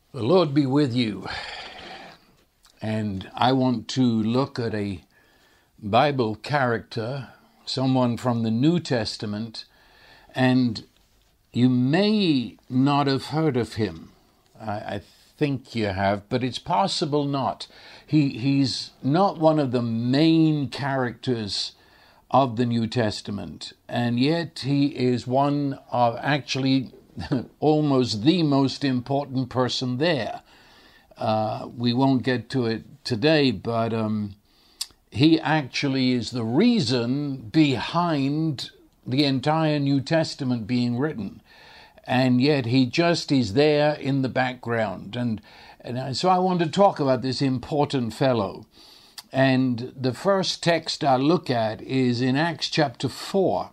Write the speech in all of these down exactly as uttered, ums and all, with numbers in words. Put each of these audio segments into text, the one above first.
The Lord be with you. And I want to look at a Bible character, someone from the New Testament, and you may not have heard of him. I, I think you have, but it's possible not. He he's not one of the main characters of the New Testament, and yet he is one of actually almost the most important person there. Uh, we won't get to it today, but um, he actually is the reason behind the entire New Testament being written. And yet he just is there in the background. And, and so I want to talk about this important fellow. And the first text I look at is in Acts chapter four.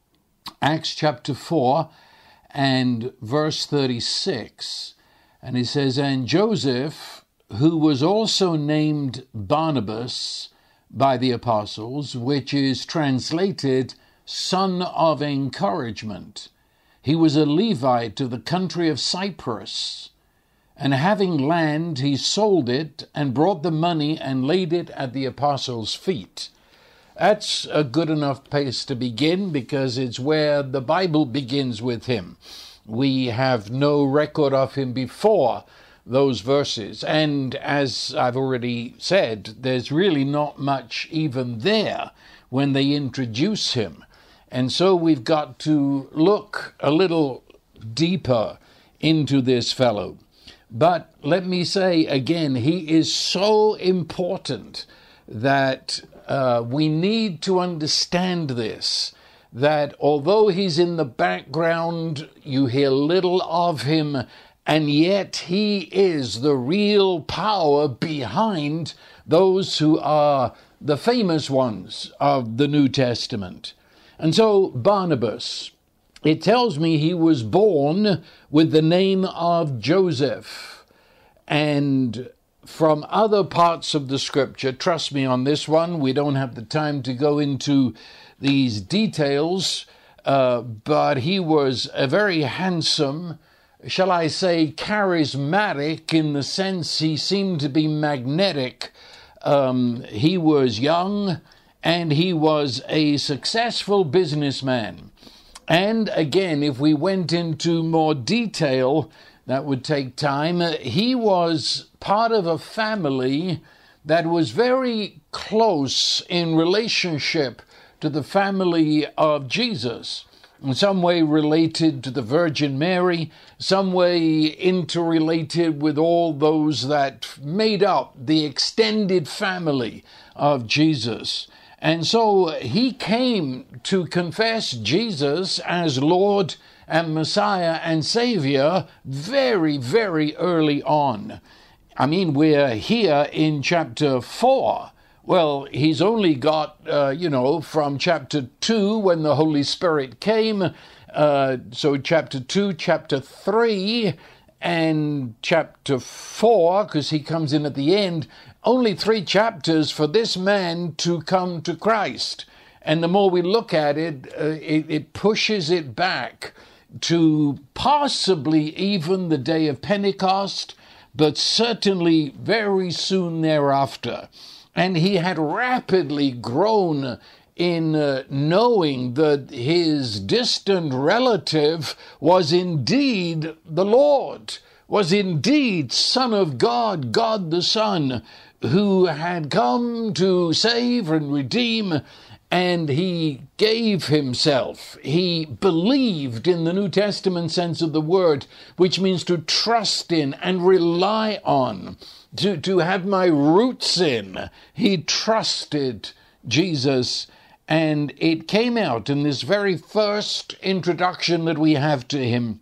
Acts chapter four and verse thirty-six. And it says, "And Joseph, who was also named Barnabas by the apostles, which is translated son of encouragement, he was a Levite of the country of Cyprus. And having land, he sold it and brought the money and laid it at the apostles' feet." That's a good enough place to begin because it's where the Bible begins with him. We have no record of him before those verses. And as I've already said, there's really not much even there when they introduce him. And so we've got to look a little deeper into this fellow. But let me say again, he is so important that uh, we need to understand this, that although he's in the background, you hear little of him, and yet he is the real power behind those who are the famous ones of the New Testament. And so Barnabas, it tells me he was born with the name of Joseph. And from other parts of the scripture, trust me on this one, we don't have the time to go into these details, uh, but he was a very handsome, shall I say, charismatic, in the sense he seemed to be magnetic. Um, he was young, and he was a successful businessman. And again, if we went into more detail, that would take time. He was part of a family that was very close in relationship to the family of Jesus. In some way related to the Virgin Mary, some way interrelated with all those that made up the extended family of Jesus. And so he came to confess Jesus as Lord and Messiah and Savior very, very early on. I mean, we're here in chapter four. Well, he's only got, uh, you know, from chapter two when the Holy Spirit came, uh, so chapter two, chapter three, and chapter four, because he comes in at the end, only three chapters for this man to come to Christ. And the more we look at it, uh, it, it pushes it back to possibly even the day of Pentecost, but certainly very soon thereafter. And he had rapidly grown in uh, knowing that his distant relative was indeed the Lord, was indeed Son of God, God the Son, who had come to save and redeem. And he gave himself. He believed in the New Testament sense of the word, which means to trust in and rely on, to, to have my roots in. He trusted Jesus, and it came out in this very first introduction that we have to him.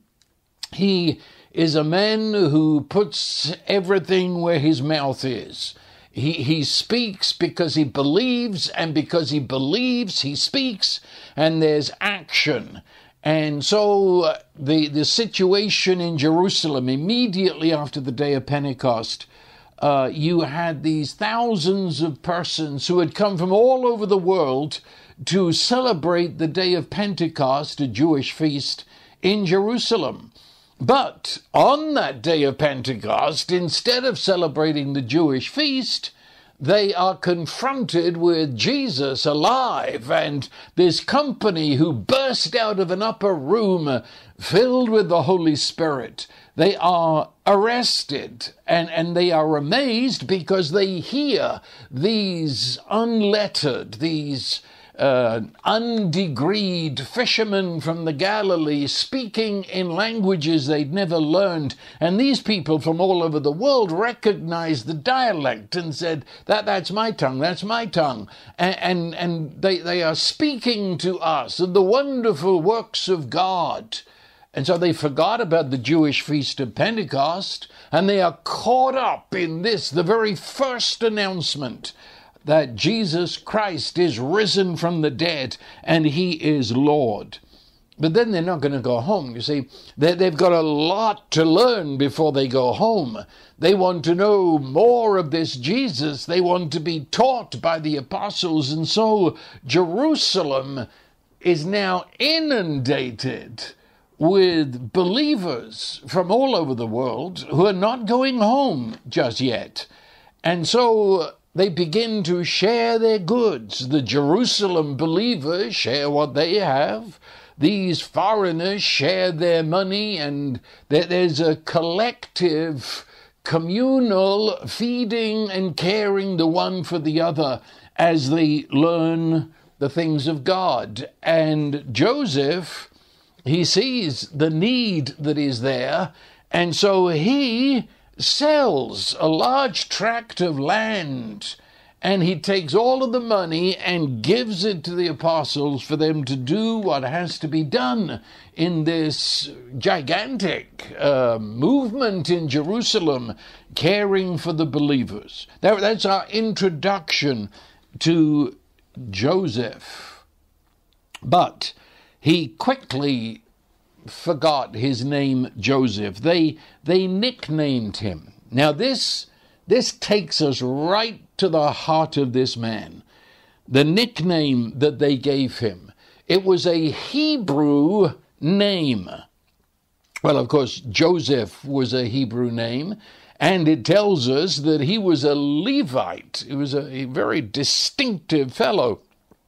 He is a man who puts everything where his mouth is. He he speaks because he believes, and because he believes, he speaks, and there's action. And so uh, the, the situation in Jerusalem, immediately after the day of Pentecost, uh, you had these thousands of persons who had come from all over the world to celebrate the day of Pentecost, a Jewish feast, in Jerusalem. But on that day of Pentecost, instead of celebrating the Jewish feast, they are confronted with Jesus alive and this company who burst out of an upper room filled with the Holy Spirit. They are arrested and, and they are amazed because they hear these unlettered, these Uh, undegreed fishermen from the Galilee speaking in languages they'd never learned. And these people from all over the world recognized the dialect and said, that that's my tongue, that's my tongue. And, and, and they, they are speaking to us of the wonderful works of God. And so they forgot about the Jewish feast of Pentecost, and they are caught up in this, the very first announcement that Jesus Christ is risen from the dead and he is Lord. But then they're not going to go home. You see, they, they've got a lot to learn before they go home. They want to know more of this Jesus. They want to be taught by the apostles. And so Jerusalem is now inundated with believers from all over the world who are not going home just yet. And so they begin to share their goods. The Jerusalem believers share what they have. These foreigners share their money, and there's a collective, communal feeding and caring the one for the other as they learn the things of God. And Joseph, he sees the need that is there, and so he sells a large tract of land, and he takes all of the money and gives it to the apostles for them to do what has to be done in this gigantic uh, movement in Jerusalem, caring for the believers. That, that's our introduction to Joseph. But he quickly forgot his name Joseph. They they nicknamed him. Now this this takes us right to the heart of this man. The nickname that they gave him. It was a Hebrew name. Well, of course, Joseph was a Hebrew name, and it tells us that he was a Levite. He was a, a very distinctive fellow.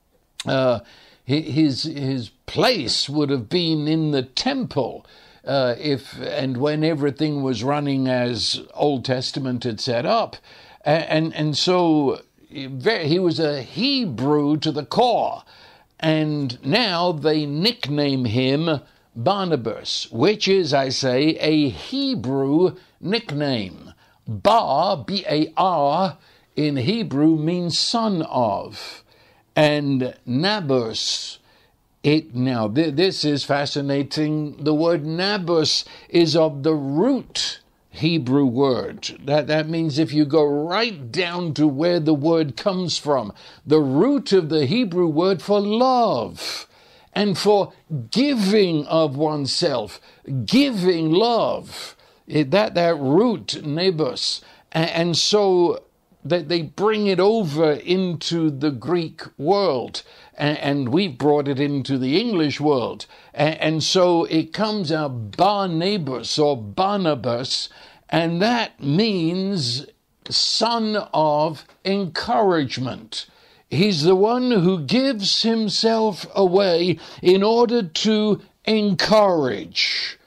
Uh, his his place would have been in the temple, uh, if and when everything was running as Old Testament had set up, and and, and so he was a Hebrew to the core, and now they nickname him Barnabas, which is, I say, a Hebrew nickname. Bar, B A R, in Hebrew means son of. And Nabus, it now, th- this is fascinating. The word Nabus is of the root Hebrew word. That, that means if you go right down to where the word comes from, the root of the Hebrew word for love and for giving of oneself, giving love, it, that, that root, Nabus. And, and so that they bring it over into the Greek world, and, and we've brought it into the English world. And, and so it comes out Barnabas or Barnabas, and that means son of encouragement. He's the one who gives himself away in order to encourage.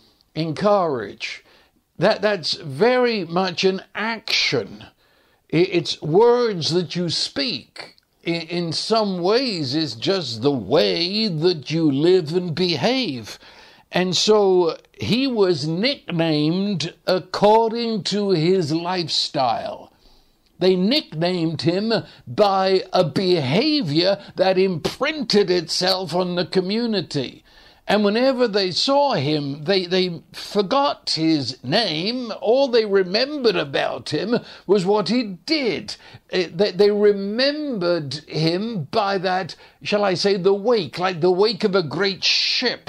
Encourage. That, that's very much an action. It's words that you speak. In some ways, it's just the way that you live and behave. And so he was nicknamed according to his lifestyle. They nicknamed him by a behavior that imprinted itself on the community. And whenever they saw him, they, they forgot his name. All they remembered about him was what he did. They, they remembered him by that, shall I say, the wake, like the wake of a great ship.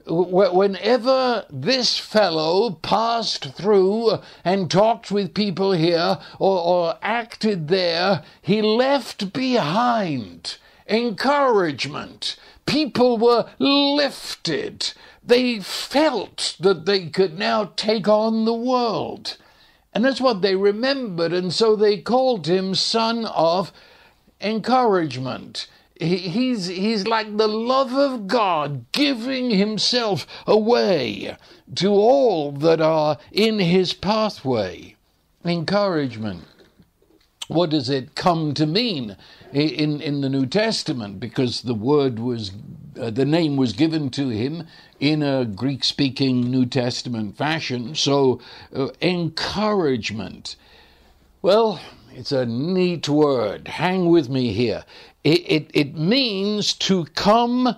Whenever this fellow passed through and talked with people here or, or acted there, he left behind encouragement. people were lifted. They felt that they could now take on the world. And that's what they remembered, and so they called him Son of Encouragement. He, he's, he's like the love of God giving himself away to all that are in his pathway. Encouragement. What does it come to mean in, in the New Testament? Because the word was, uh, the name was given to him in a Greek-speaking New Testament fashion. So, uh, encouragement. Well, it's a neat word. Hang with me here. It, it, it means to come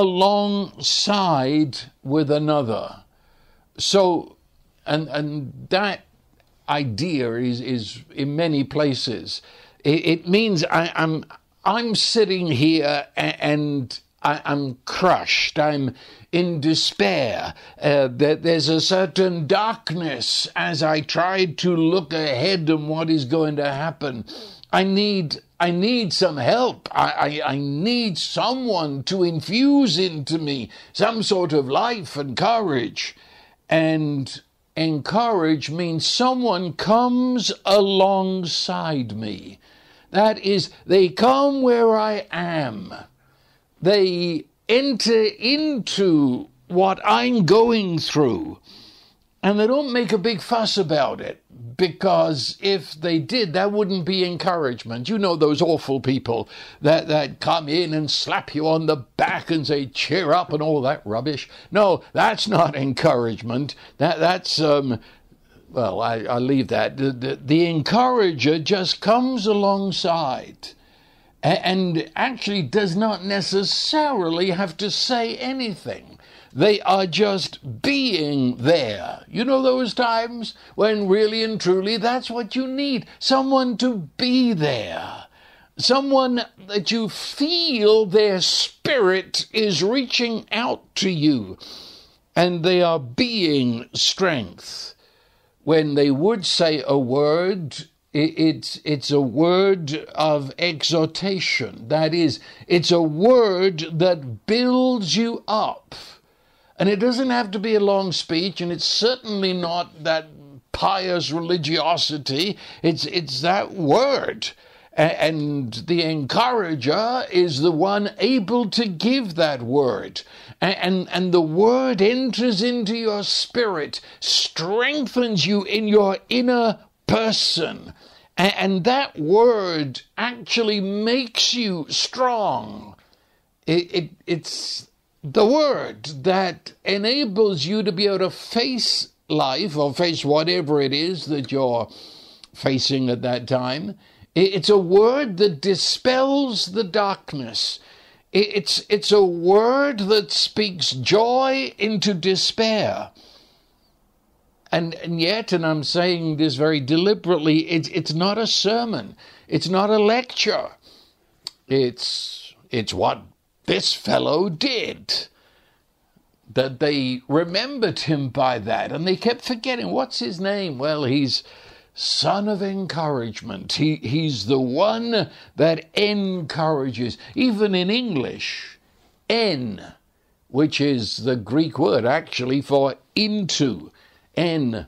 alongside with another. So, and and that idea is, is in many places. It, it means I, I'm I'm sitting here and I, I'm crushed. I'm in despair. Uh, that there's a certain darkness as I try to look ahead and what is going to happen. I need I need some help. I, I, I need someone to infuse into me some sort of life and courage. And encourage means someone comes alongside me. That is, they come where I am. They enter into what I'm going through. And they don't make a big fuss about it, because if they did, that wouldn't be encouragement. You know those awful people that, that come in and slap you on the back and say, cheer up and all that rubbish. No, that's not encouragement. That That's, um, well, I, I leave that. The, the, the encourager just comes alongside and actually does not necessarily have to say anything. They are just being there. You know those times when really and truly that's what you need. Someone to be there. Someone that you feel their spirit is reaching out to you. And they are being strength. When they would say a word, it's, it's a word of exhortation. That is, it's a word that builds you up. And it doesn't have to be a long speech, and it's certainly not that pious religiosity. It's it's that word. And the encourager is the one able to give that word. And, and the word enters into your spirit, strengthens you in your inner person. And that word actually makes you strong. It, it it's the word that enables you to be able to face life or face whatever it is that you're facing at that time. It's a word that dispels the darkness. It's, it's a word that speaks joy into despair. And, and yet, and I'm saying this very deliberately, it's, it's not a sermon. It's not a lecture. It's, it's what this fellow did. That they remembered him by that, and they kept forgetting, what's his name? Well, he's Son of Encouragement. He, he's the one that encourages. Even in English, en, which is the Greek word actually for into, en,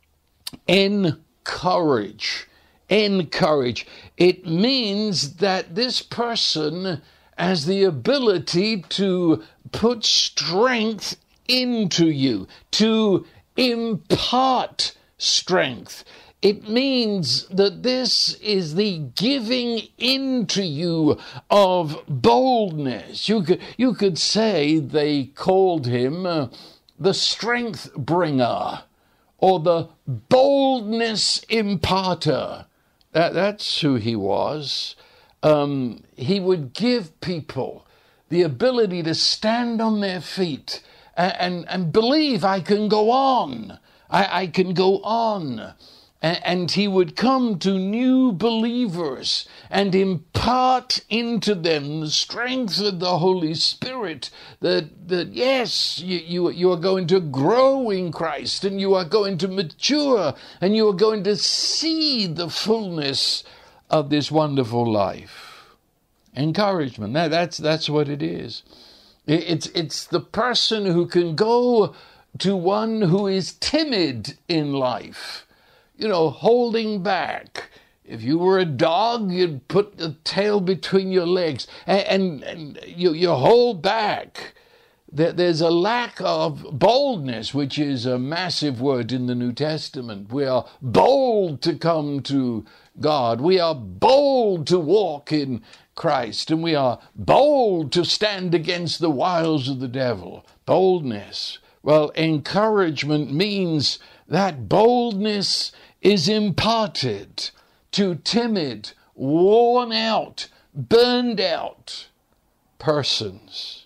encourage, encourage. It means that this person has the ability to put strength into you, to impart strength. It means that this is the giving into you of boldness. You could, you could say they called him uh, the strength bringer or the boldness imparter. That, that's who he was. Um, he would give people the ability to stand on their feet and, and, and believe I can go on. I, I can go on. And, and he would come to new believers and impart into them the strength of the Holy Spirit that, that yes, you, you, you are going to grow in Christ and you are going to mature and you are going to see the fullness of this wonderful life. Encouragement, that, that's, that's what it is. It's, it's the person who can go to one who is timid in life, you know, holding back. If you were a dog, you'd put the tail between your legs and, and, and you, you hold back. There, there's a lack of boldness, which is a massive word in the New Testament. We are bold to come to God. We are bold to walk in Christ, and we are bold to stand against the wiles of the devil. Boldness. Well, encouragement means that boldness is imparted to timid, worn out, burned out persons.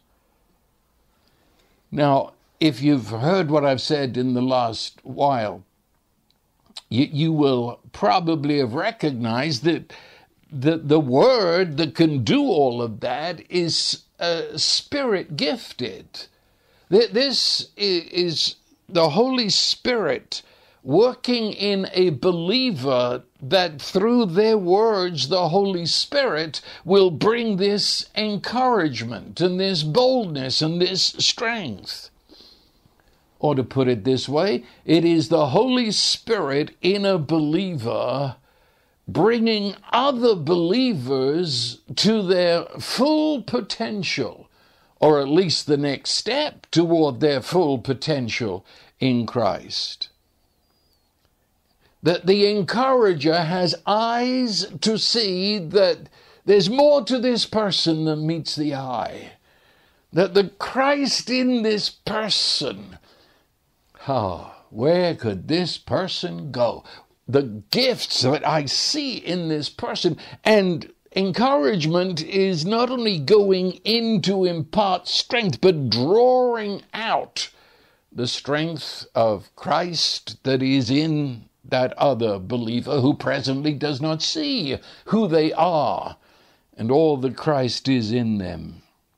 Now, if you've heard what I've said in the last while, you, you will probably have recognized that the, the word that can do all of that is uh, spirit gifted. This is the Holy Spirit working in a believer, that through their words, the Holy Spirit will bring this encouragement and this boldness and this strength. Or to put it this way, it is the Holy Spirit in a believer bringing other believers to their full potential, or at least the next step toward their full potential in Christ. That the encourager has eyes to see that there's more to this person than meets the eye. That the Christ in this person, oh, where could this person go? The gifts that I see in this person. And encouragement is not only going in to impart strength, but drawing out the strength of Christ that is in that other believer who presently does not see who they are and all that Christ is in them.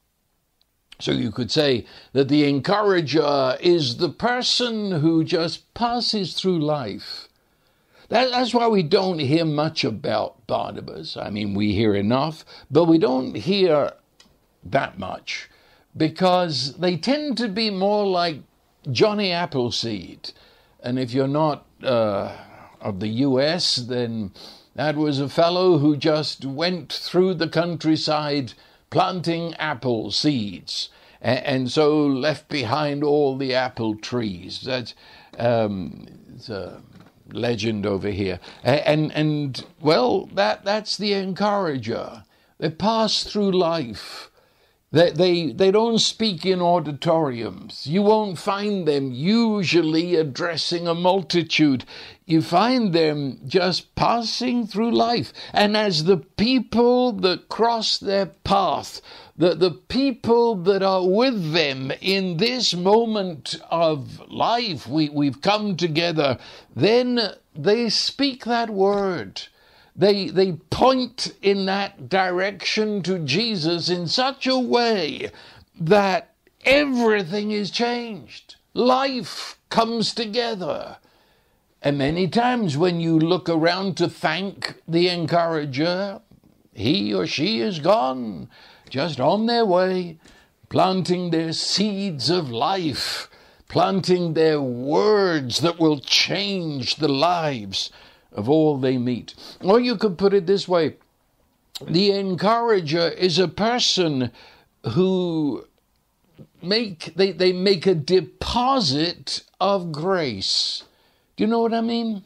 So you could say that the encourager is the person who just passes through life. That, that's why we don't hear much about Barnabas. I mean, we hear enough, but we don't hear that much because they tend to be more like Johnny Appleseed. And if you're not uh, of the U S, then that was a fellow who just went through the countryside planting apple seeds, and, and so left behind all the apple trees. That's um, it's a legend over here. And, and well, that that's the encourager. They pass through life. They, they, they don't speak in auditoriums. You won't find them usually addressing a multitude. You find them just passing through life. And as the people that cross their path, the, the people that are with them in this moment of life, we, we've come together, then they speak that word. They they point in that direction to Jesus in such a way that everything is changed. Life comes together. And many times when you look around to thank the encourager, he or she is gone, just on their way, planting their seeds of life, planting their words that will change the lives of all they meet. Or you could put it this way: the encourager is a person who make they, they make a deposit of grace. Do you know what I mean?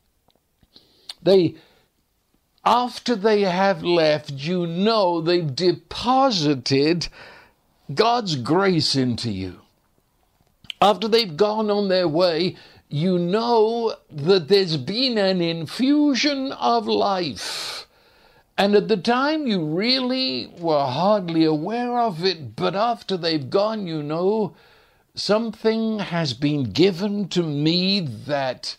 They, after they have left, you know they've deposited God's grace into you. After they've gone on their way, you know that there's been an infusion of life. And at the time, you really were hardly aware of it, but after they've gone, you know, something has been given to me that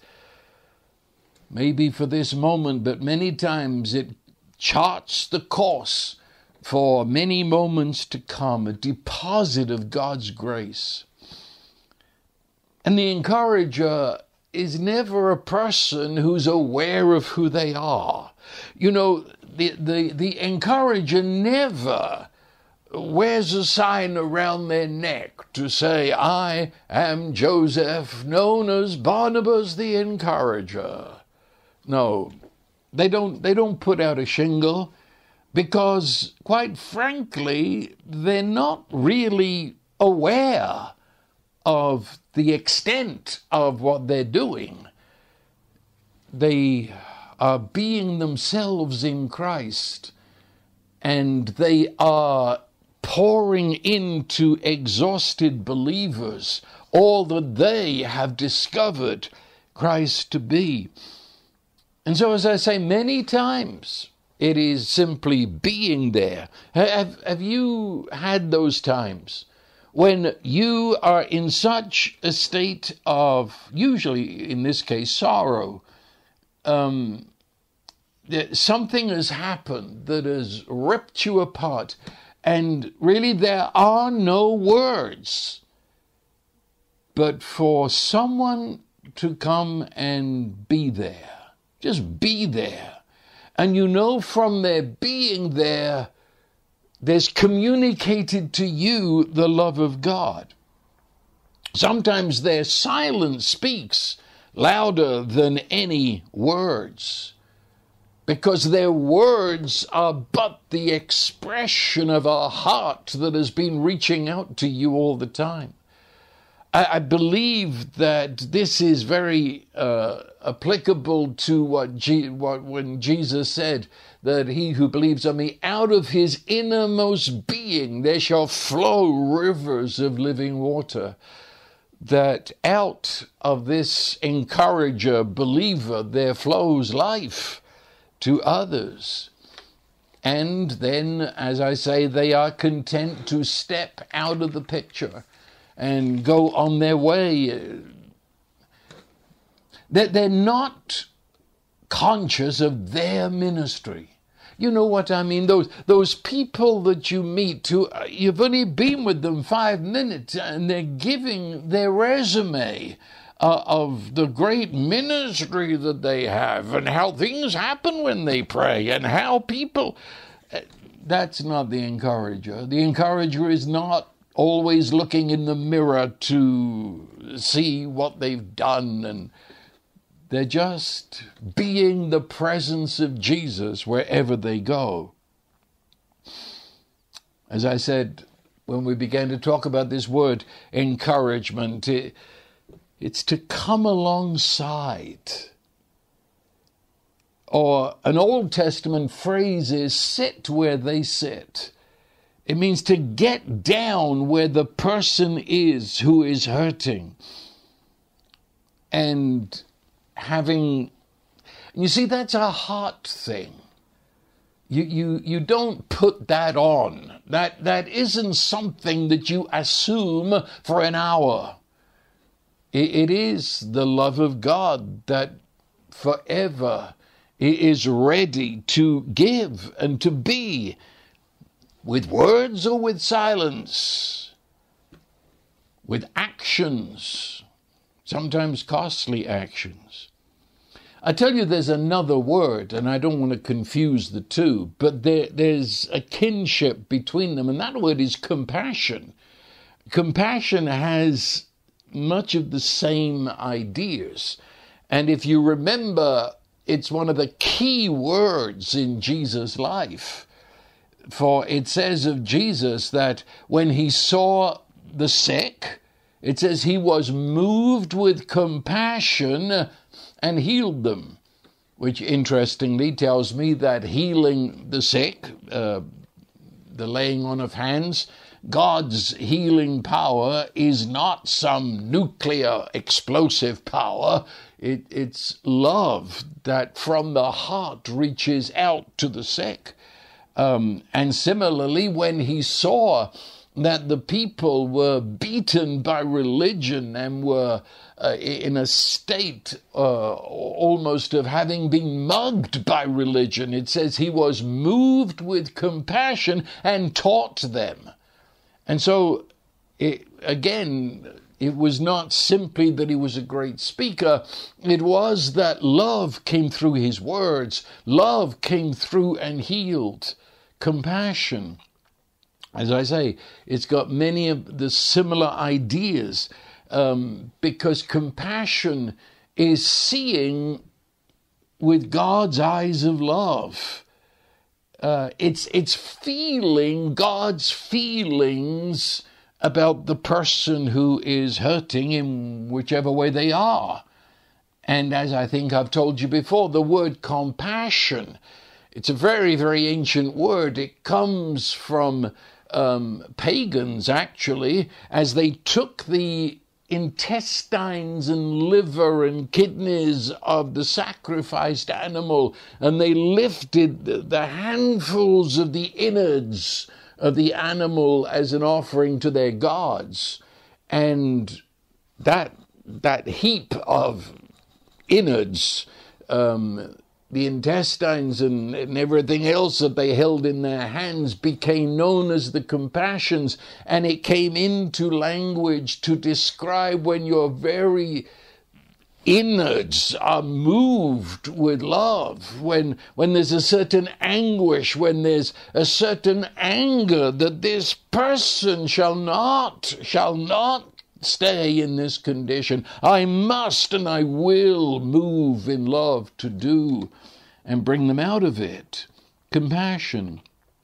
maybe for this moment, but many times it charts the course for many moments to come, a deposit of God's grace. And the encourager is never a person who's aware of who they are. You know, the, the, the encourager never wears a sign around their neck to say, I am Joseph, known as Barnabas the Encourager. No, they don't, they don't put out a shingle because, quite frankly, they're not really aware of the extent of what they're doing. They are being themselves in Christ, and they are pouring into exhausted believers all that they have discovered Christ to be. And so, as I say many times, it is simply being there. Have, have you had those times when you are in such a state of, usually in this case, sorrow, um, that something has happened that has ripped you apart, and really there are no words, but for someone to come and be there, just be there. And you know from their being there, there's communicated to you the love of God. Sometimes their silence speaks louder than any words, because their words are but the expression of a heart that has been reaching out to you all the time. I, I believe that this is very uh, applicable to what, G, what when Jesus said that he who believes on me, out of his innermost being there shall flow rivers of living water. That out of this encourager, believer, there flows life to others. And then, as I say, they are content to step out of the picture and go on their way. That they're not conscious of their ministry. You know what I mean? Those those people that you meet, who you've only been with them five minutes, and they're giving their resume uh, of the great ministry that they have, and how things happen when they pray, and how people. That's not the encourager. The encourager is not always looking in the mirror to see what they've done, and they're just being the presence of Jesus wherever they go. As I said, when we began to talk about this word, encouragement, it, it's to come alongside. Or an Old Testament phrase is sit where they sit. It means to get down where the person is who is hurting. And having, you see, that's a heart thing. You you you don't put that on. That that isn't something that you assume for an hour. It, it is the love of God that forever is ready to give and to be, with words or with silence, with actions, sometimes costly actions. I tell you, there's another word, and I don't want to confuse the two, but there, there's a kinship between them, and that word is compassion. Compassion has much of the same ideas. And if you remember, it's one of the key words in Jesus' life. For it says of Jesus that when he saw the sick, it says he was moved with compassion and healed them, which interestingly tells me that healing the sick, uh, the laying on of hands, God's healing power is not some nuclear explosive power. It, it's love that from the heart reaches out to the sick. Um, and similarly, when he saw that the people were beaten by religion and were uh, in a state uh, almost of having been mugged by religion, it says he was moved with compassion and taught them. And so, it, again, it was not simply that he was a great speaker. It was that love came through his words. Love came through and healed. Compassion. As I say, it's got many of the similar ideas, um, because compassion is seeing with God's eyes of love. Uh, it's it's feeling God's feelings about the person who is hurting in whichever way they are. And as I think I've told you before, the word compassion, it's a very, very ancient word. It comes from um, pagans, actually, as they took the intestines and liver and kidneys of the sacrificed animal, and they lifted the, the handfuls of the innards of the animal as an offering to their gods. And that that heap of innards, um, the intestines and, and everything else that they held in their hands, became known as the compassions, and it came into language to describe when your very innards are moved with love, when when there's a certain anguish, when there's a certain anger that this person shall not, shall not stay in this condition. I must and I will move in love to do and bring them out of it. Compassion.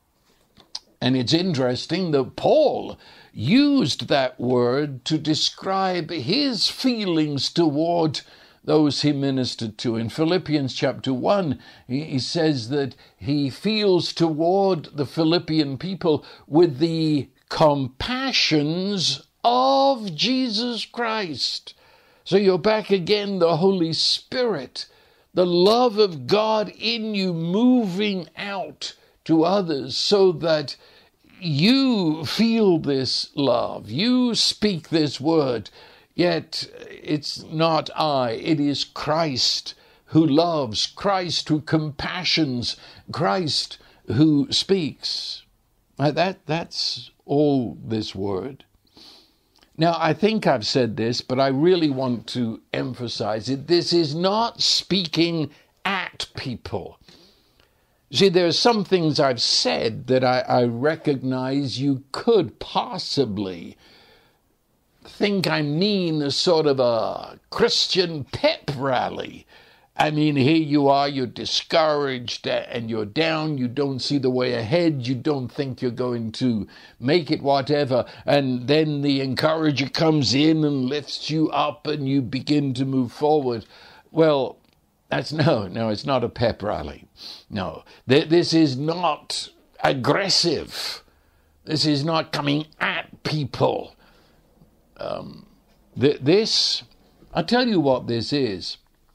And it's interesting that Paul used that word to describe his feelings toward those he ministered to. In Philippians chapter one, he says that he feels toward the Philippian people with the compassions of Jesus Christ. So you're back again, the Holy Spirit, the love of God in you moving out to others so that you feel this love, you speak this word, yet it's not I, it is Christ who loves, Christ who compassions, Christ who speaks. That, that's all this word. Now, I think I've said this, but I really want to emphasize it. This is not speaking at people. See, there are some things I've said that I, I recognize you could possibly think I mean a sort of a Christian pep rally. I mean, here you are, you're discouraged and you're down, you don't see the way ahead, you don't think you're going to make it, whatever, and then the encourager comes in and lifts you up and you begin to move forward. Well, that's no, no, it's not a pep rally. No, this is not aggressive. This is not coming at people. Um, th- this, I'll tell you what this is.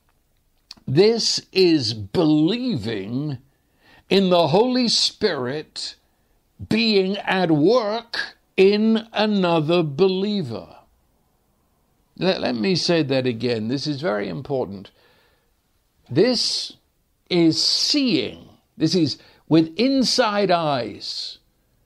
This is believing in the Holy Spirit being at work in another believer. Let, let me say that again. This is very important. This is seeing. This is with inside eyes.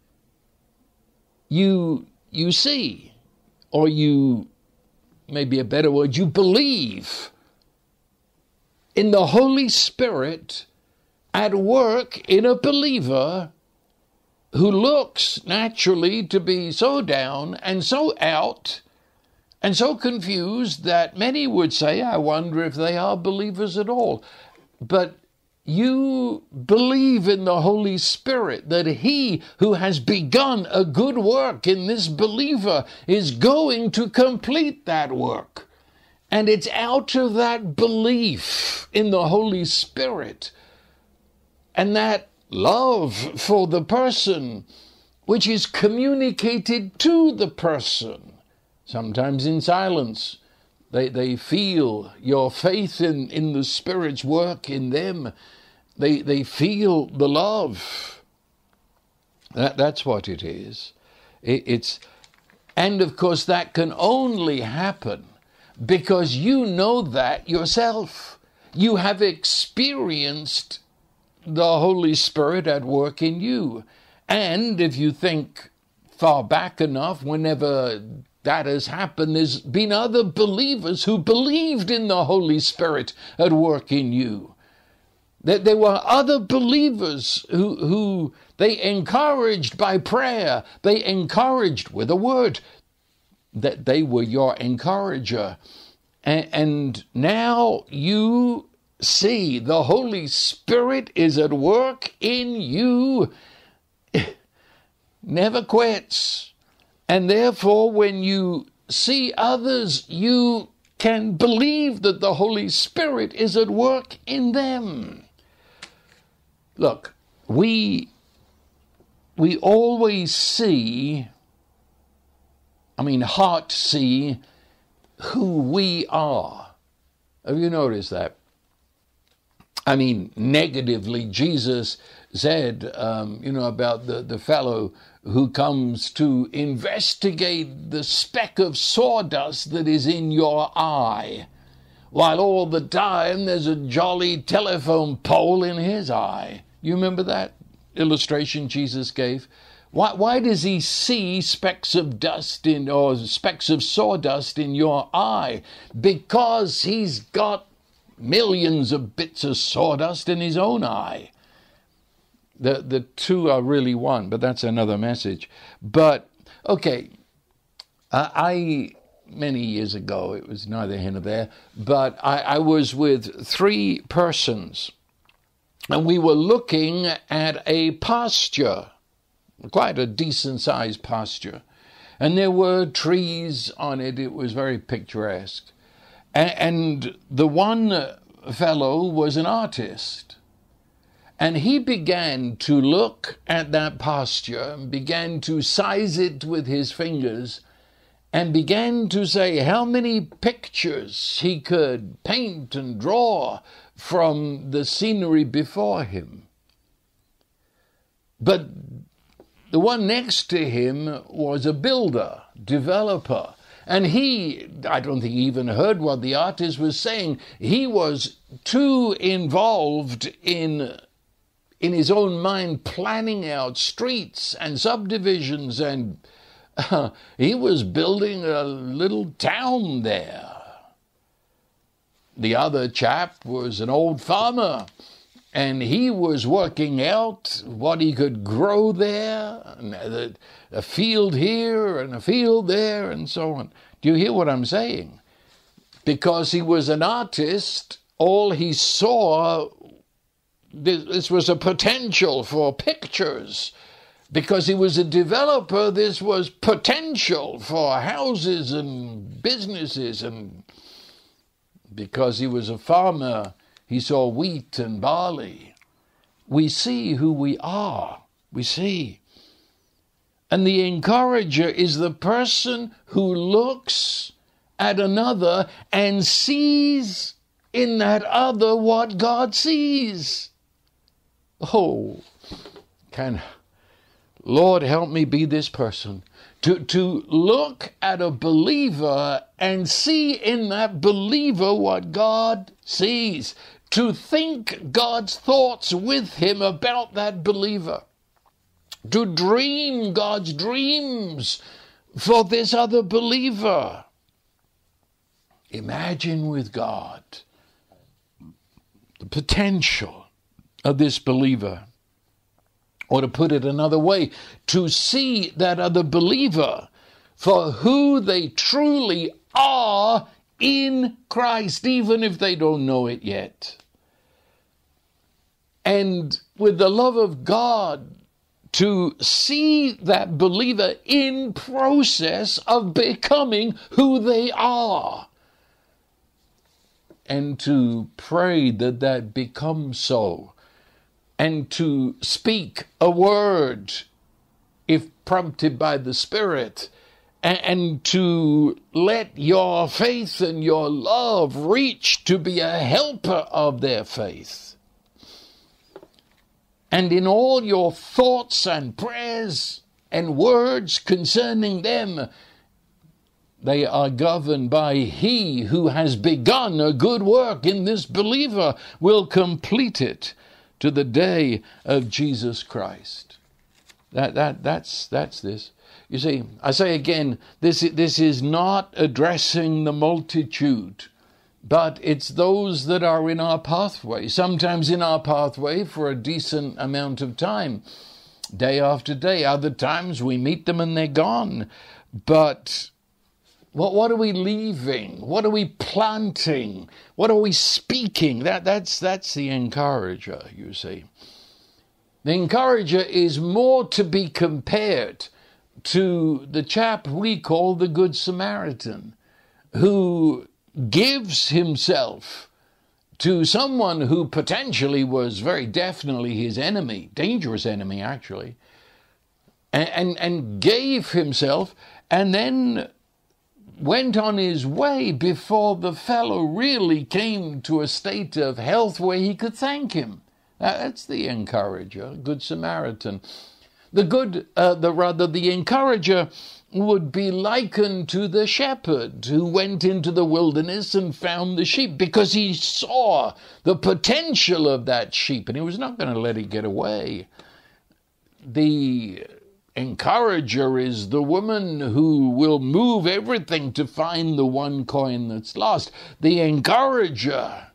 You, you see, or you, maybe a better word, you believe in the Holy Spirit at work in a believer who looks naturally to be so down and so out and so confused that many would say, I wonder if they are believers at all. But you believe in the Holy Spirit, that He who has begun a good work in this believer is going to complete that work. And it's out of that belief in the Holy Spirit and that love for the person, which is communicated to the person, sometimes in silence. They, they feel your faith in, in the Spirit's work in them. They, they feel the love. That, that's what it is. It, it's, and of course that can only happen because you know that yourself. You have experienced the Holy Spirit at work in you. And if you think far back enough, whenever that has happened, there's been other believers who believed in the Holy Spirit at work in you. That there were other believers who, who they encouraged by prayer, they encouraged with a word, that they were your encourager. And, and now you see the Holy Spirit is at work in you, never quits. And therefore, when you see others, you can believe that the Holy Spirit is at work in them. Look, we we always see, I mean, heart see who we are. Have you noticed that? I mean, negatively, Jesus said, um, you know, about the, the fellow who comes to investigate the speck of sawdust that is in your eye, while all the time there's a jolly telephone pole in his eye. You remember that illustration Jesus gave? Why, why does he see specks of dust in, or specks of sawdust in your eye? Because he's got millions of bits of sawdust in his own eye. The the two are really one, but that's another message. But, okay, uh, I, many years ago, it was neither here nor there, but I, I was with three persons, and we were looking at a pasture, quite a decent-sized pasture, and there were trees on it. It was very picturesque. And, and the one fellow was an artist. And he began to look at that pasture, began to size it with his fingers, and began to say how many pictures he could paint and draw from the scenery before him. But the one next to him was a builder, developer, and he, I don't think he even heard what the artist was saying. He was too involved in in his own mind, planning out streets and subdivisions, and uh, he was building a little town there. The other chap was an old farmer, and he was working out what he could grow there, and a, a field here and a field there, and so on. Do you hear what I'm saying? Because he was an artist, all he saw, this was a potential for pictures. Because he was a developer, this was potential for houses and businesses. And because he was a farmer, he saw wheat and barley. We see who we are. We see. And the encourager is the person who looks at another and sees in that other what God sees. Oh, can Lord help me be this person. To, to look at a believer and see in that believer what God sees. To think God's thoughts with him about that believer. To dream God's dreams for this other believer. Imagine with God the potential of this believer. Or to put it another way, to see that other believer for who they truly are in Christ, even if they don't know it yet. And with the love of God, to see that believer in process of becoming who they are. And to pray that that becomes so. And to speak a word, if prompted by the Spirit, and, and to let your faith and your love reach to be a helper of their faith. And in all your thoughts and prayers and words concerning them, they are governed by He who has begun a good work in this believer will complete it to the day of Jesus Christ. That that that's that's this. You see, I say again, this this is not addressing the multitude. but it's those that are in our pathway, sometimes in our pathway for a decent amount of time, day after day. Other times we meet them and they're gone. But what, what are we leaving? What are we planting? What are we speaking? That, that's, that's the encourager, you see. The encourager is more to be compared to the chap we call the Good Samaritan, who gives himself to someone who potentially was very definitely his enemy, dangerous enemy actually, and, and, and gave himself and then went on his way before the fellow really came to a state of health where he could thank him. That's the encourager, Good Samaritan. The good, uh, the rather, the encourager would be likened to the shepherd who went into the wilderness and found the sheep because he saw the potential of that sheep and he was not going to let it get away. The encourager is the woman who will move everything to find the one coin that's lost. The encourager,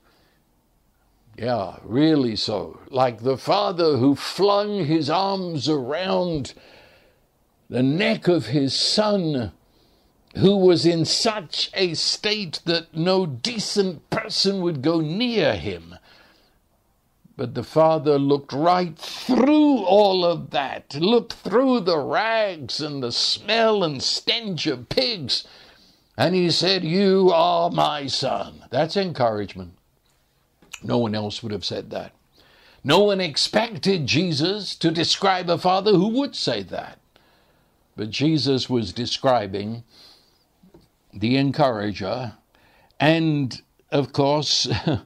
yeah, really so, like the father who flung his arms around the neck of his son, who was in such a state that no decent person would go near him. But the father looked right through all of that, looked through the rags and the smell and stench of pigs, and he said, "You are my son." That's encouragement. No one else would have said that. No one expected Jesus to describe a father who would say that. But Jesus was describing the encourager. And, of course,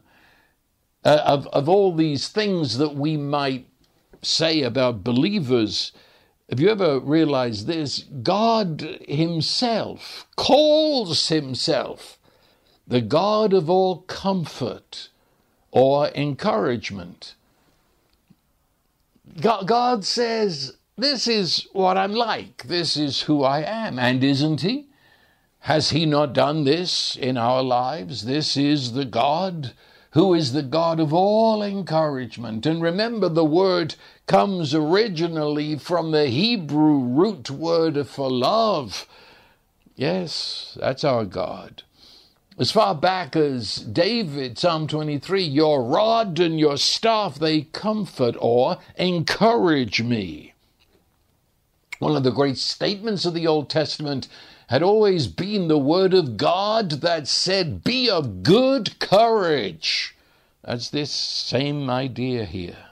of, of all these things that we might say about believers, have you ever realized this? God himself calls himself the God of all comfort or encouragement. God says, this is what I'm like. This is who I am. And isn't he? Has he not done this in our lives? This is the God who is the God of all encouragement. And remember, the word comes originally from the Hebrew root word for love. Yes, that's our God. As far back as David, Psalm twenty-three, your rod and your staff, they comfort or encourage me. One of the great statements of the Old Testament had always been the word of God that said, be of good courage. That's this same idea here.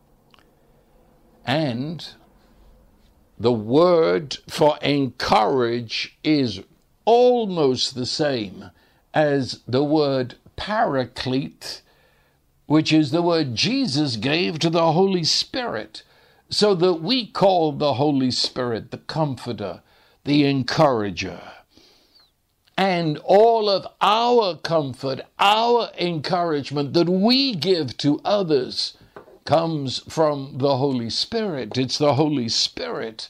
And the word for encourage is almost the same as the word paraclete, which is the word Jesus gave to the Holy Spirit, so that we call the Holy Spirit the Comforter, the Encourager. And all of our comfort, our encouragement that we give to others comes from the Holy Spirit. It's the Holy Spirit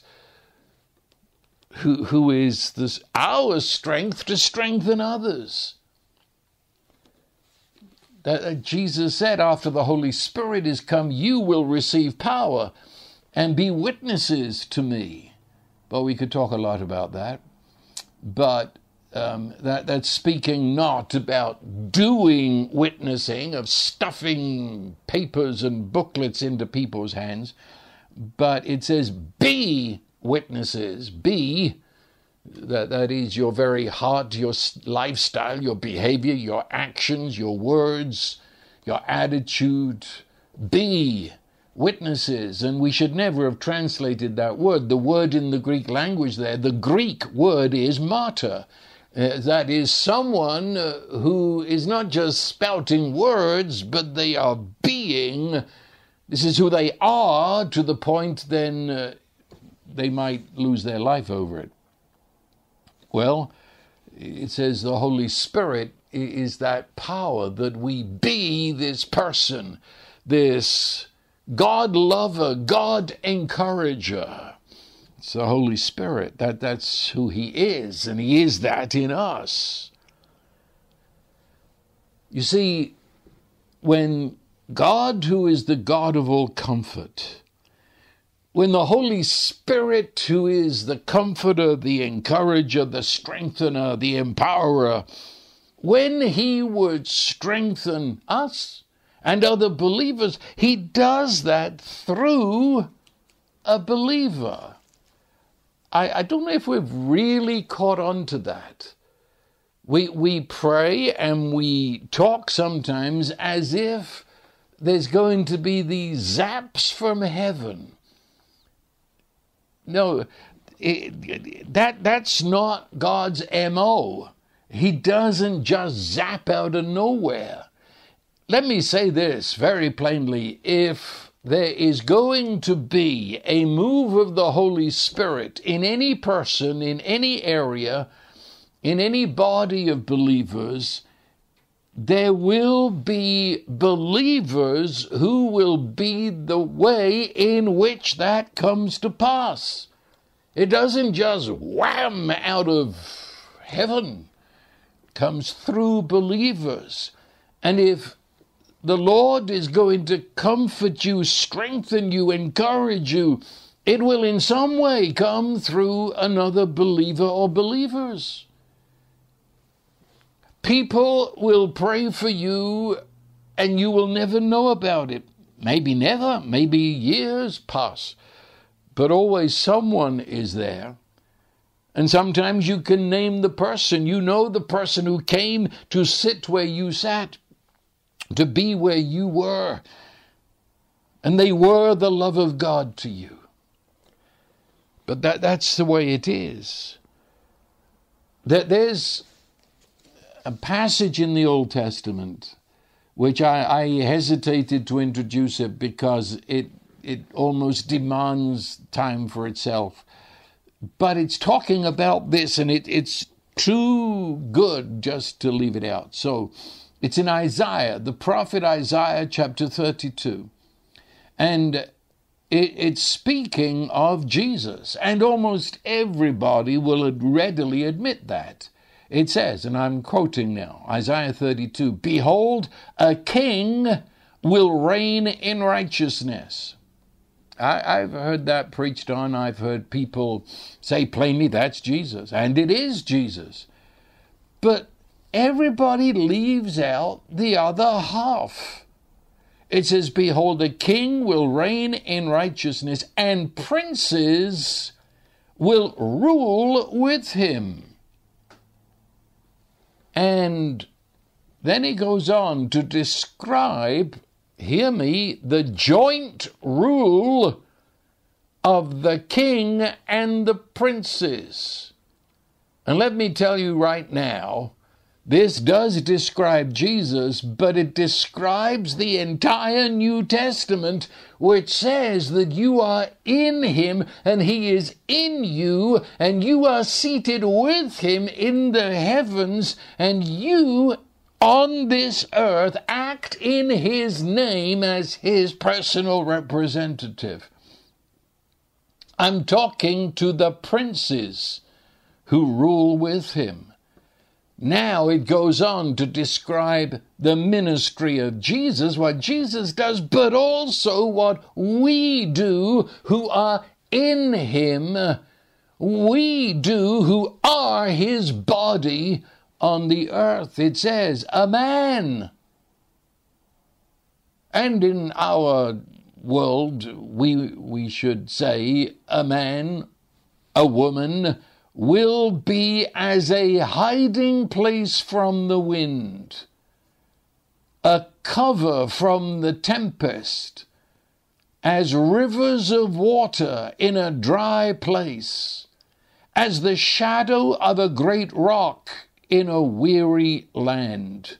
who, who is this, our strength to strengthen others. That Jesus said, after the Holy Spirit is come, you will receive power and be witnesses to me. But we could talk a lot about that. But um, that that's speaking not about doing witnessing, of stuffing papers and booklets into people's hands, but it says be witnesses, be. That, that is your very heart, your lifestyle, your behavior, your actions, your words, your attitude. Be witnesses. And we should never have translated that word. The word in the Greek language there, the Greek word is martyr. Uh, that is someone uh, who is not just spouting words, but they are being. This is who they are, to the point then uh, they might lose their life over it. Well, it says the Holy Spirit is that power that we be this person, this God lover, God encourager. It's the Holy Spirit. That, that's who he is, and he is that in us. You see, when God, who is the God of all comfort, when the Holy Spirit, who is the comforter, the encourager, the strengthener, the empowerer, when he would strengthen us and other believers, he does that through a believer. I, I don't know if we've really caught on to that. We, we pray and we talk sometimes as if there's going to be these zaps from heaven. No, it, that that's not God's M O. He doesn't just zap out of nowhere. Let me say this very plainly. If there is going to be a move of the Holy Spirit in any person, in any area, in any body of believers, there will be believers who will be the way in which that comes to pass. It doesn't just wham out of heaven. It comes through believers. And if the Lord is going to comfort you, strengthen you, encourage you, it will in some way come through another believer or believers. People will pray for you and you will never know about it. Maybe never, maybe years pass, but always someone is there. And sometimes you can name the person. You know the person who came to sit where you sat, to be where you were. And they were the love of God to you. But that, that's the way it is. That there's a passage in the Old Testament, which I, I hesitated to introduce it because it it almost demands time for itself. But it's talking about this, and it, it's too good just to leave it out. So it's in Isaiah, the prophet Isaiah, chapter thirty-two. And it, it's speaking of Jesus. And almost everybody will readily admit that. It says, and I'm quoting now, Isaiah thirty-two, "Behold, a king will reign in righteousness." I, I've heard that preached on. I've heard people say plainly that's Jesus, and it is Jesus. But everybody leaves out the other half. It says, "Behold, a king will reign in righteousness, and princes will rule with him." And then he goes on to describe, hear me, the joint rule of the king and the princes. And let me tell you right now, this does describe Jesus, but it describes the entire New Testament, which says that you are in him and he is in you, and you are seated with him in the heavens, and you on this earth act in his name as his personal representative. I'm talking to the princes who rule with him. Now it goes on to describe the ministry of Jesus, what Jesus does, but also what we do who are in him, we do who are his body on the earth. It says, a man. And in our world, we, we should say, a man, a woman, will be as a hiding place from the wind, a cover from the tempest, as rivers of water in a dry place, as the shadow of a great rock in a weary land.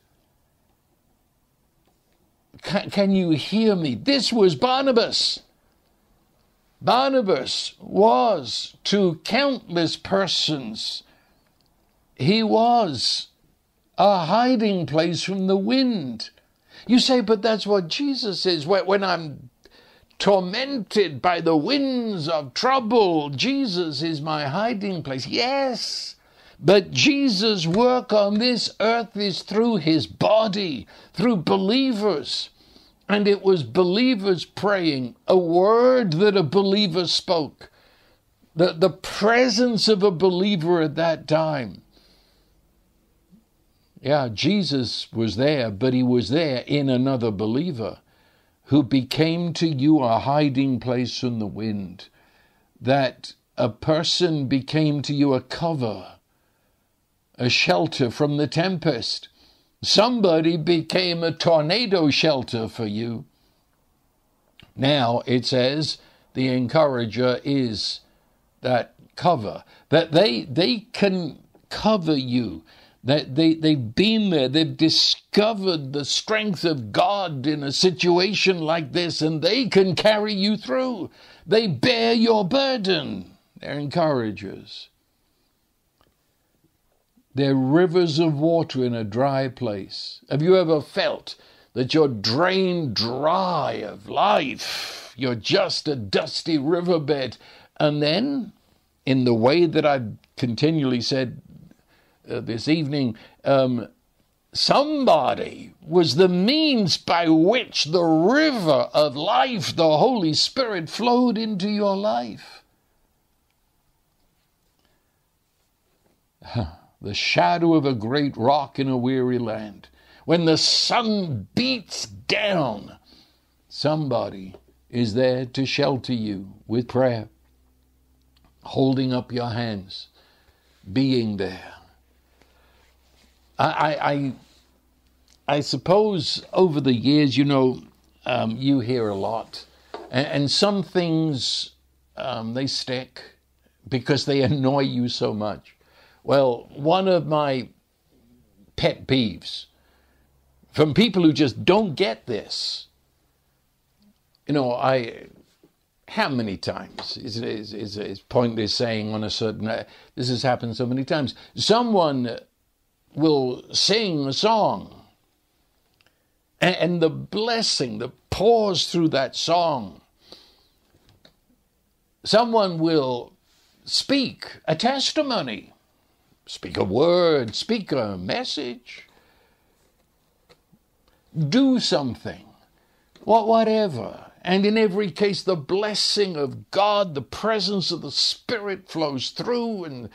Can, can you hear me? This was Barnabas. Barnabas was to countless persons, he was a hiding place from the wind. You say, but that's what Jesus is. When I'm tormented by the winds of trouble, Jesus is my hiding place. Yes, But Jesus' work on this earth is through his body, through believers. And it was believers praying, a word that a believer spoke. The, the presence of a believer at that time. Yeah, Jesus was there, but he was there in another believer who became to you a hiding place from the wind. That a person became to you a cover, a shelter from the tempest. Somebody became a tornado shelter for you. Now it says the encourager is that cover, that they they can cover you, that they, they've been there, they've discovered the strength of God in a situation like this, and they can carry you through. They bear your burden. They're encouragers. They're rivers of water in a dry place. Have you ever felt that you're drained dry of life? You're just a dusty riverbed. And then, in the way that I've continually said uh, this evening, um, somebody was the means by which the river of life, the Holy Spirit, flowed into your life. The shadow of a great rock in a weary land. When the sun beats down, somebody is there to shelter you with prayer, holding up your hands, being there. I, I, I, I suppose over the years, you know, um, you hear a lot, and, and some things um, they stick because they annoy you so much. Well, one of my pet peeves from people who just don't get this, you know, I, how many times is is is, is pointless saying on a certain, uh, this has happened so many times. Someone will sing a song, and, and the blessing that pours through that song. Someone will speak a testimony. Speak a word, speak a message, do something, whatever. And in every case, the blessing of God, the presence of the Spirit flows through. And,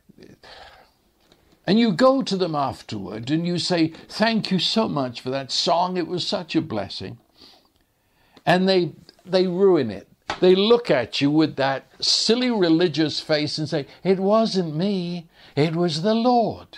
and you go to them afterward and you say, thank you so much for that song. It was such a blessing. And they they ruin it. They look at you with that silly religious face and say, it wasn't me. It was the Lord.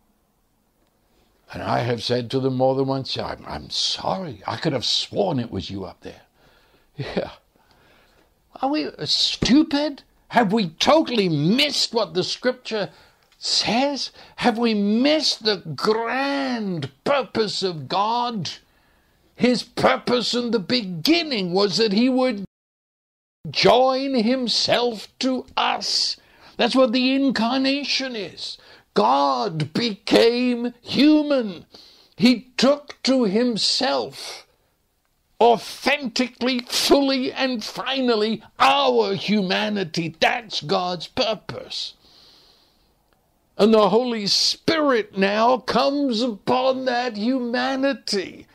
And I have said to them more than once, I'm, I'm sorry. I could have sworn it was you up there. Yeah. Are we stupid? Have we totally missed what the Scripture says? Have we missed the grand purpose of God? His purpose in the beginning was that he would join himself to us. That's what the incarnation is. God became human. He took to himself, authentically, fully, and finally, our humanity. That's God's purpose. And the Holy Spirit now comes upon that humanity.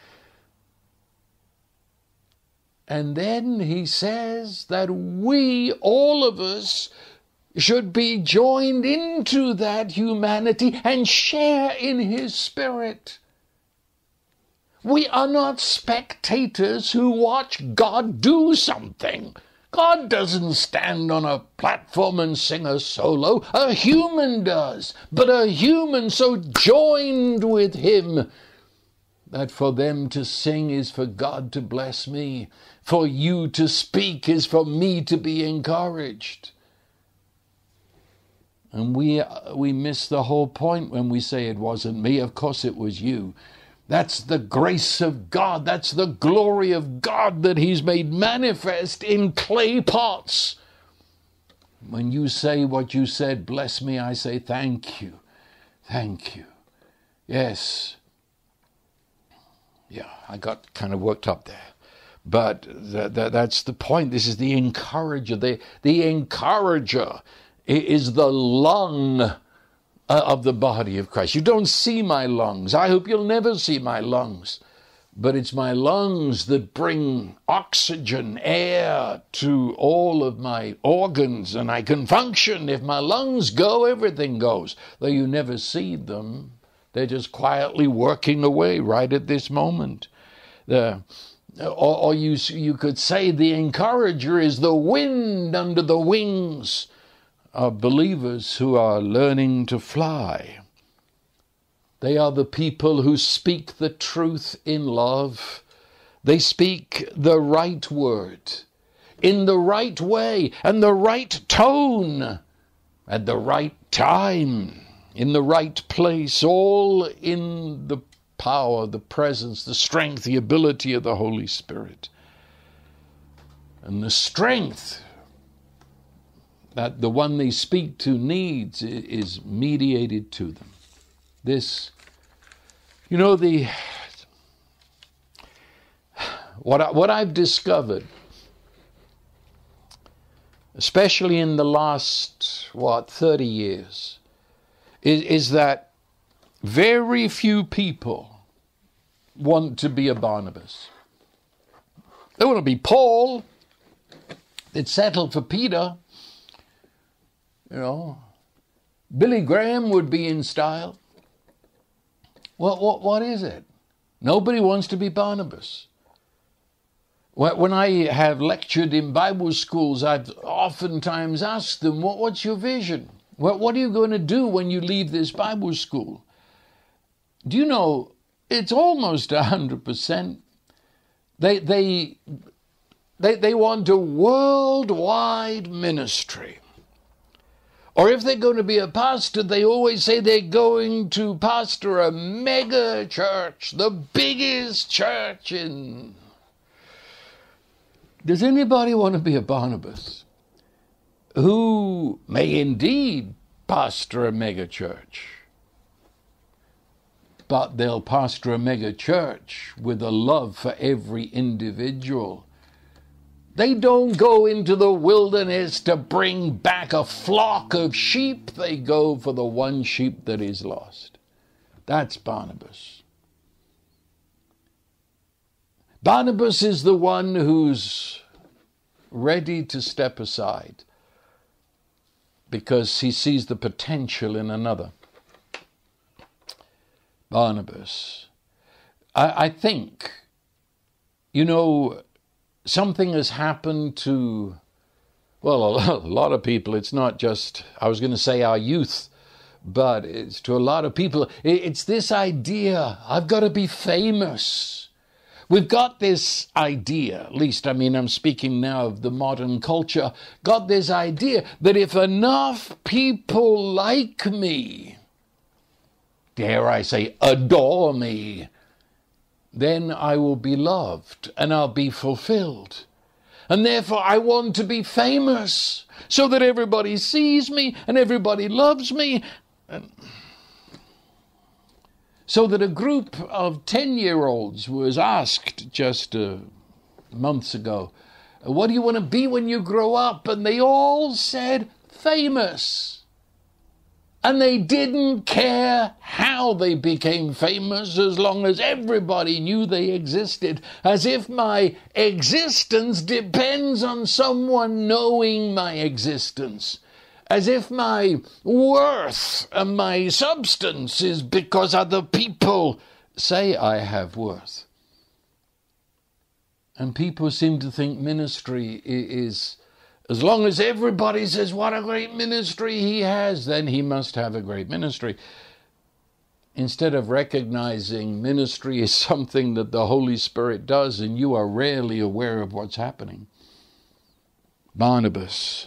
And then he says that we, all of us, should be joined into that humanity and share in his Spirit. We are not spectators who watch God do something. God doesn't stand on a platform and sing a solo. A human does, but a human so joined with him that for them to sing is for God to bless me. For you to speak is for me to be encouraged. And we we miss the whole point when we say it wasn't me. Of course it was you. That's the grace of God. That's the glory of God that he's made manifest in clay pots. When you say what you said, bless me, I say thank you. Thank you. Yes. Yeah, I got kind of worked up there. But th- th- that's the point. This is the encourager. The, the encourager is the lung uh, of the body of Christ. You don't see my lungs. I hope you'll never see my lungs. But it's my lungs that bring oxygen, air to all of my organs, and I can function. If my lungs go, everything goes. Though you never see them, they're just quietly working away right at this moment. The, or, or you, you could say the encourager is the wind under the wings of believers who are learning to fly. They are the people who speak the truth in love. They speak the right word in the right way and the right tone at the right time, in the right place, all in the power, the presence, the strength, the ability of the Holy Spirit. And the strength that the one they speak to needs is mediated to them. This, you know, the what I, what I've discovered, especially in the last what thirty years, is, is that very few people want to be a Barnabas. They want to be Paul. They'd settle for Peter. You know, Billy Graham would be in style. What, what, what is it? Nobody wants to be Barnabas. When I have lectured in Bible schools, I've oftentimes asked them, what, what's your vision? What, what are you going to do when you leave this Bible school? Do you know, it's almost one hundred percent. They, they, they, they want a worldwide ministry. Or if they're going to be a pastor, they always say they're going to pastor a mega church, the biggest church in... Does anybody want to be a Barnabas who may indeed pastor a mega church, but they'll pastor a mega church with a love for every individual? They don't go into the wilderness to bring back a flock of sheep. They go for the one sheep that is lost. That's Barnabas. Barnabas is the one who's ready to step aside because he sees the potential in another. Barnabas. I, I think, you know, something has happened to, well, a lot of people. It's not just, I was going to say our youth, but it's to a lot of people. It's this idea, I've got to be famous. We've got this idea, at least, I mean, I'm speaking now of the modern culture, got this idea that if enough people like me, dare I say, adore me, then I will be loved and I'll be fulfilled. And therefore I want to be famous so that everybody sees me and everybody loves me. And so that a group of ten-year-olds was asked just uh, months ago, what do you want to be when you grow up? And they all said, famous. And they didn't care how they became famous as long as everybody knew they existed, as if my existence depends on someone knowing my existence, as if my worth and my substance is because other people say I have worth. And people seem to think ministry is... As long as everybody says, what a great ministry he has, then he must have a great ministry. Instead of recognizing ministry is something that the Holy Spirit does, and you are rarely aware of what's happening. Barnabas.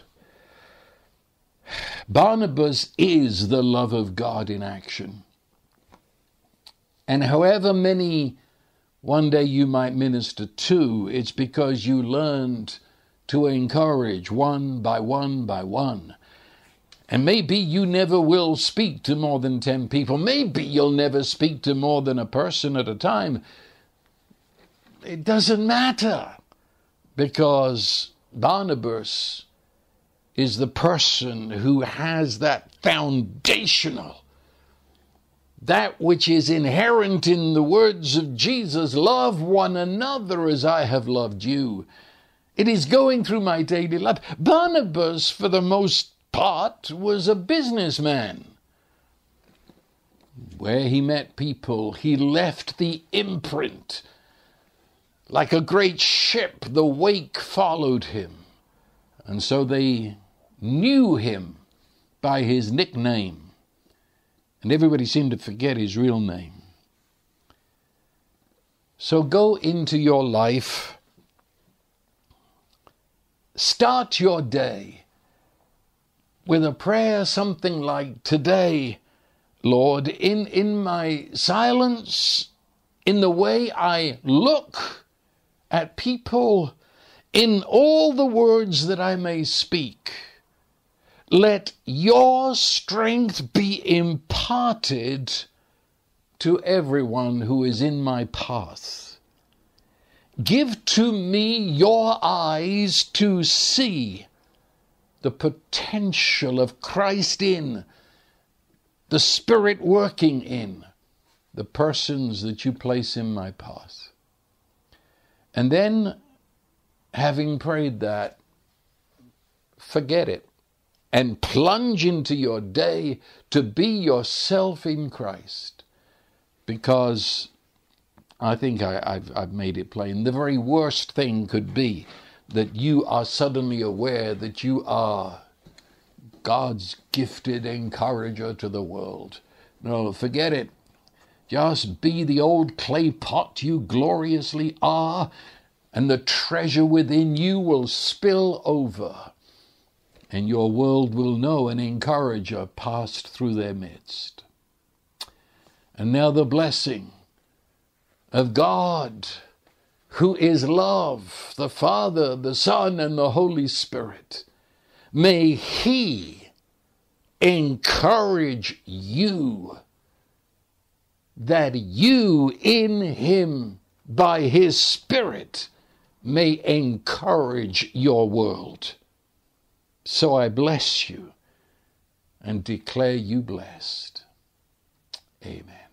Barnabas is the love of God in action. And however many one day you might minister to, it's because you learned to encourage one by one by one. And maybe you never will speak to more than ten people. Maybe you'll never speak to more than a person at a time. It doesn't matter, because Barnabas is the person who has that foundational that which is inherent in the words of Jesus, love one another as I have loved you. It is going through my daily life. Barnabas, for the most part, was a businessman. Where he met people, he left the imprint. Like a great ship, the wake followed him. And so they knew him by his nickname. And everybody seemed to forget his real name. So go into your life. Start your day with a prayer something like, today, Lord, in, in my silence, in the way I look at people, in all the words that I may speak, let your strength be imparted to everyone who is in my path. Give to me your eyes to see the potential of Christ in, the Spirit working in the persons that you place in my path. And then, having prayed that, forget it and plunge into your day to be yourself in Christ. Because I think I, I've, I've made it plain. The very worst thing could be that you are suddenly aware that you are God's gifted encourager to the world. No, forget it. Just be the old clay pot you gloriously are, and the treasure within you will spill over, and your world will know an encourager passed through their midst. And now the blessing of God, who is love, the Father, the Son, and the Holy Spirit, may He encourage you, that you in Him, by His Spirit, may encourage your world. So I bless you and declare you blessed. Amen.